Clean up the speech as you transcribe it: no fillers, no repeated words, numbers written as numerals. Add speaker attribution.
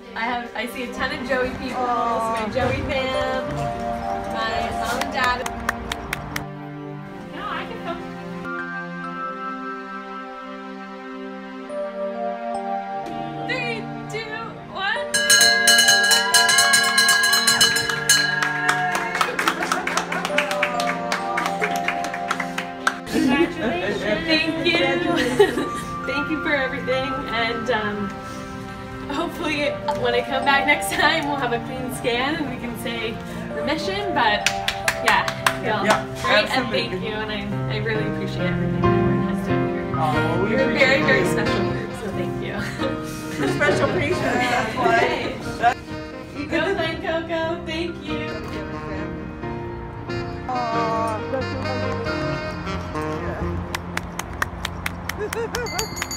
Speaker 1: I see a ton of Joey people, my Joey fam, my mom and dad. No, I can come. 3, 2, 1. Congratulations. Thank you. Thank you for everything, and hopefully when I come back next time we'll have a clean scan and we can say remission, but yeah, I feel great, and thank you, and I really appreciate everything everyone has done here.
Speaker 2: Oh,
Speaker 1: You're a very, very special group, so thank you.
Speaker 2: You're a special patient, that's why.
Speaker 1: Go Glen Coco, thank you.
Speaker 2: Oh, that's so